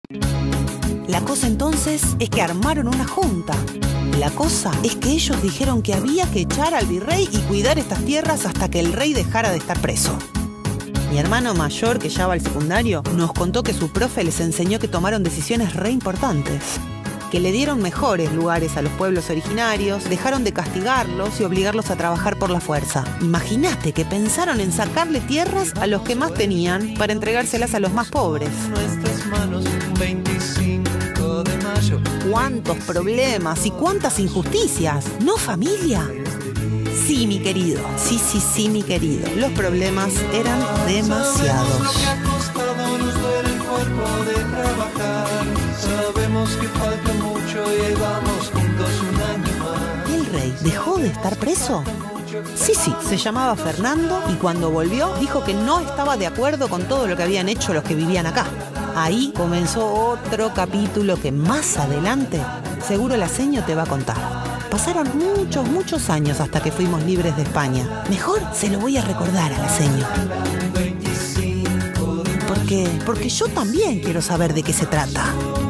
La cosa entonces es que armaron una junta. La cosa es que ellos dijeron que había que echar al virrey y cuidar estas tierras hasta que el rey dejara de estar preso. Mi hermano mayor, que ya va al secundario, nos contó que su profe les enseñó que tomaron decisiones re importantes. Que le dieron mejores lugares a los pueblos originarios, dejaron de castigarlos y obligarlos a trabajar por la fuerza. Imagínate que pensaron en sacarle tierras a los que más tenían para entregárselas a los más pobres. Nuestras manos, 25 de mayo. ¿Cuántos problemas y cuántas injusticias? ¿No, familia? Sí, mi querido. Sí, mi querido. Los problemas eran demasiados. Sabemos que falta mucho y llevamos juntos un año más. ¿El rey dejó de estar preso? Sí, se llamaba Fernando y cuando volvió dijo que no estaba de acuerdo con todo lo que habían hecho los que vivían acá. Ahí comenzó otro capítulo que más adelante seguro la seño te va a contar. Pasaron muchos años hasta que fuimos libres de España. Mejor se lo voy a recordar a la seño. Porque yo también quiero saber de qué se trata.